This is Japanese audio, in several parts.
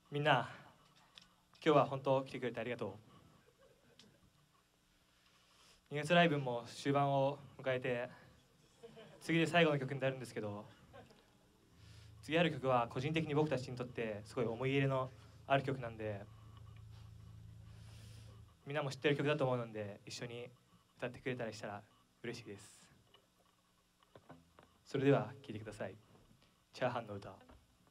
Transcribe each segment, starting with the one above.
みんな今日は本当来てくれてありがとう。2月ライブも終盤を迎えて次で最後の曲になるんですけど、次ある曲は個人的に僕たちにとってすごい思い入れのある曲なんで、みんなも知ってる曲だと思うので一緒に歌ってくれたりしたら嬉しいです。それでは聴いてください。チャーハンの歌。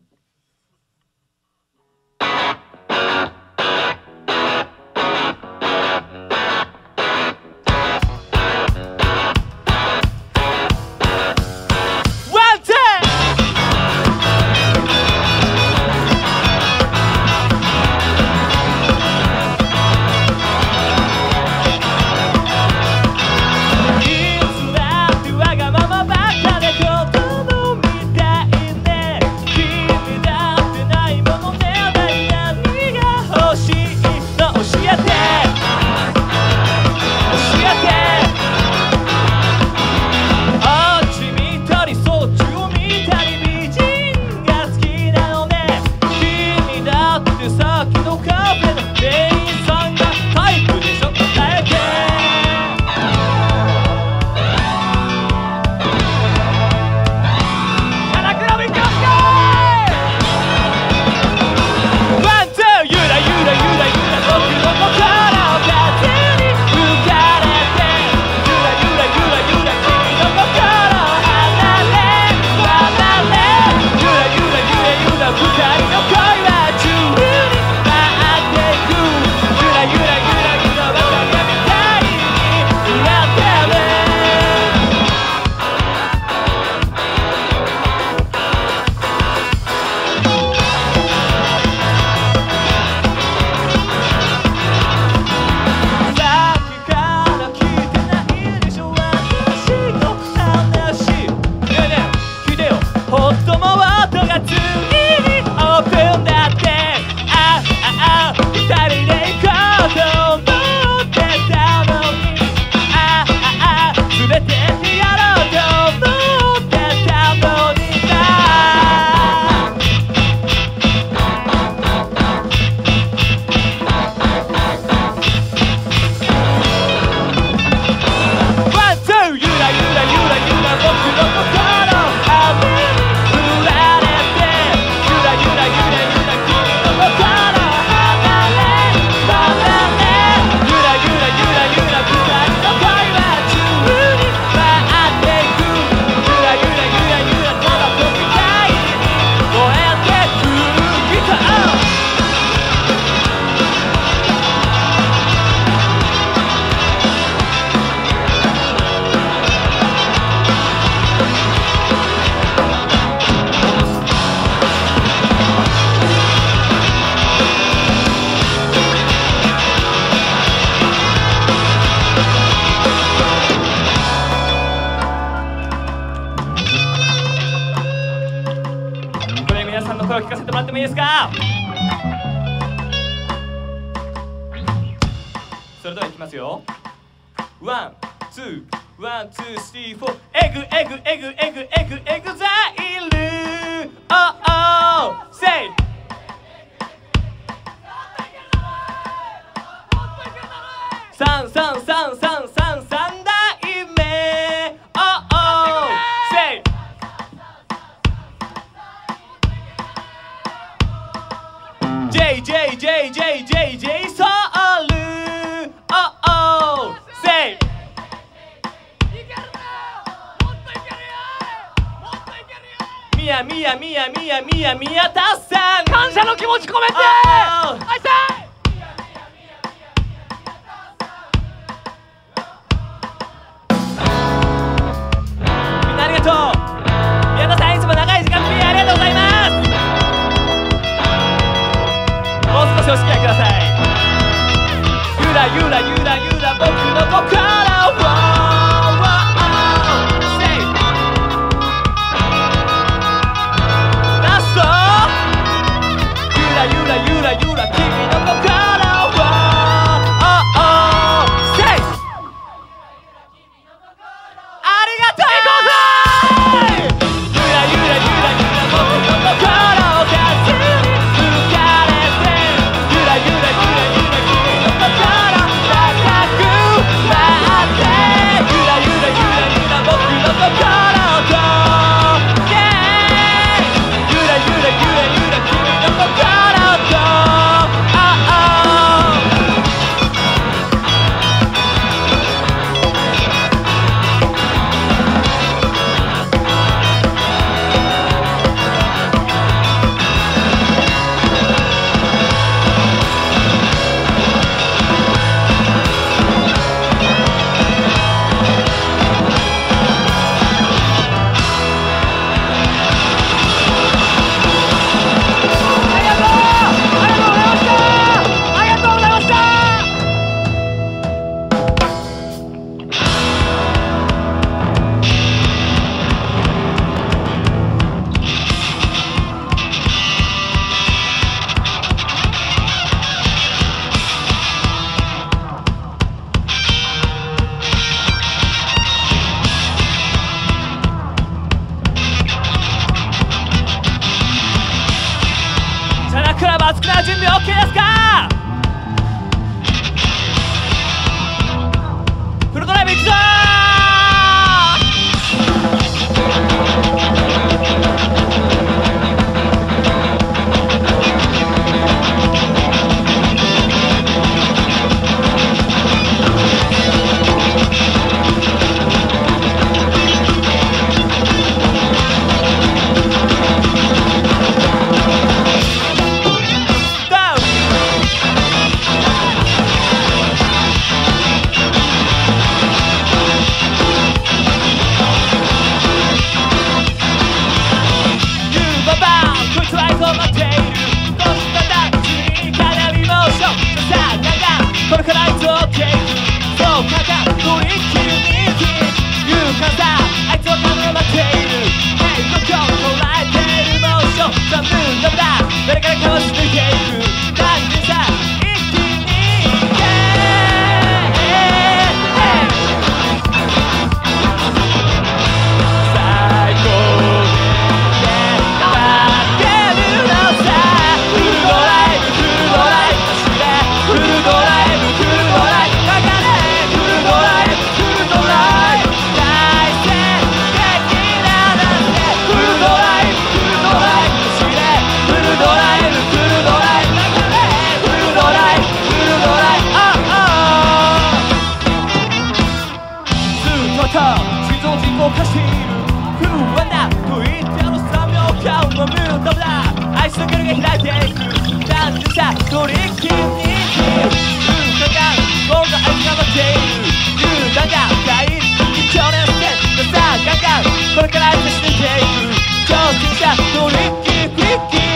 声を聞かせてもらってもいいですか？それではいきますよ。ワン、ツー、ワン、ツー、スリー、フォー。エグエグエグエグエグエグザイル。オーオー、セイ。サンサンサンサンサン三代目。オーオー、セイ。JJJJJJ ソウル。オーオー、セイ。ミヤミヤミヤミヤミヤミヤタッさん、 感謝の気持ち込めて。はい、さい。 みんなありがとう。宮田さん、いつも長い時間プレイありがとうございます。もう少しお付き合いください。ゆらゆらゆらゆら僕の心を。ゆらゆらゆら君の心を。ありがとう。ゆらゆらゆらゆら僕の心を風に吹かれて。 クラブ熱くなる準備 OK ですか？フルドライブいくぞこれからいつをケーキそうかかトリッキーに言うかさあいつはカメラ待っているヘイドキョン捉えているモーションザ・ムーンダブだ誰からかわし抜いていく何でさ一気にイエーイ最高でかけるのさフルドライブフルドライブしてフルドライブ心臓人工化している不安だと言ってあの3秒間はムーンダブだ愛しのギャルが開いていくなんでさトリッキーに空間が今度あいつが待っている言うだが深い情熱でさあガンガンこれから愛し抜いていく挑戦者トリッキークリッキー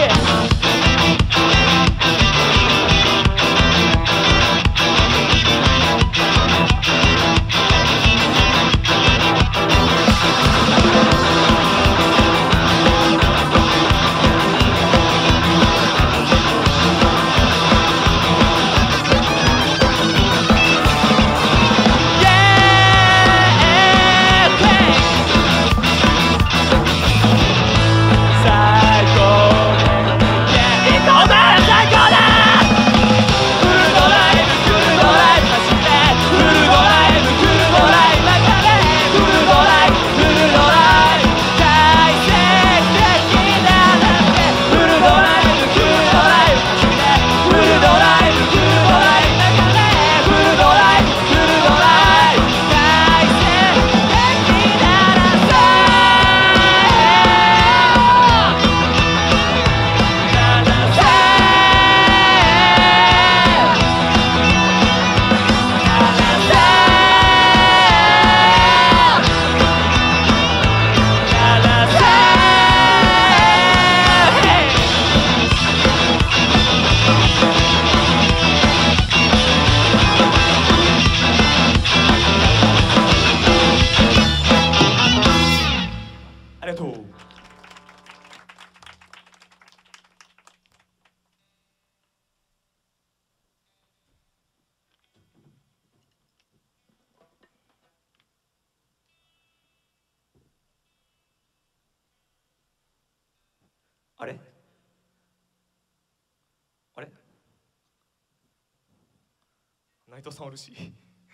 あれあれ内藤さんおるし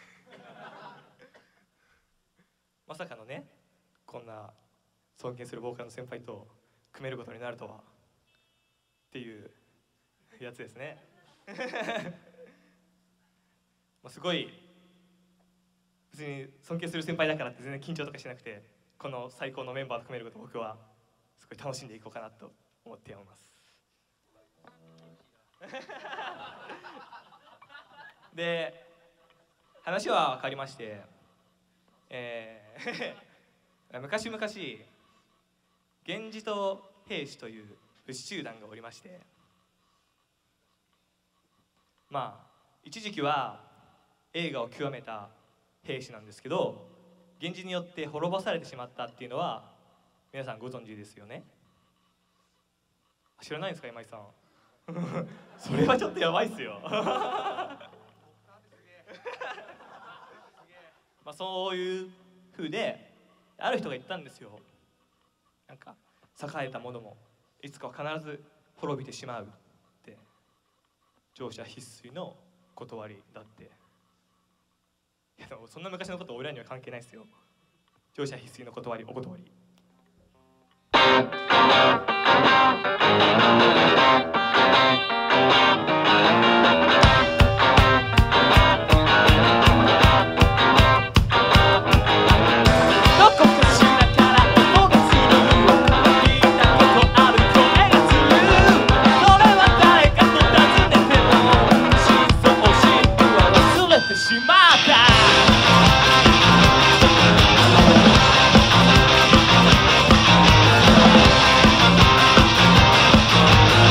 まさかのねこんな尊敬するボーカルの先輩と組めることになるとはっていうやつですねまあすごい別に尊敬する先輩だからって全然緊張とかしなくてこの最高のメンバーと組めることを僕はすごい楽しんでいこうかなと思っておりますで話は変わりまして、昔々源氏と平氏という武士集団がおりまして、まあ一時期は栄華を極めた平氏なんですけど、源氏によって滅ぼされてしまったっていうのは皆さんご存知ですよね。知らないんですか今井さんそれはちょっとやばいっすよまあそういう風である人が言ったんですよ。なんか栄えたものもいつかは必ず滅びてしまうって乗車必須の断りだって。いやでもそんな昔のこと俺らには関係ないですよ。乗車必須の断り、お断り。 「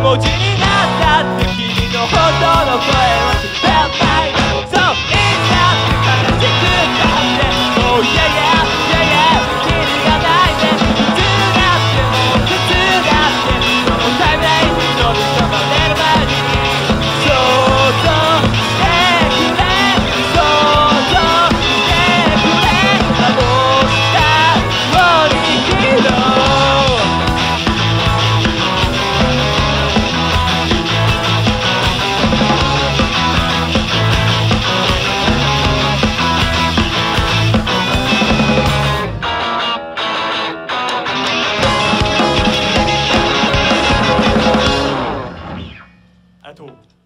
文字になったって君の本当の声は聞こえないそういったって悲しくなってOh yeah yeah yeah yeah キリがないね普通だってもう普通だってこのタイムラインに乗る人が寝る前に想像してくれ想像してくれあの下を握ろうありがとう。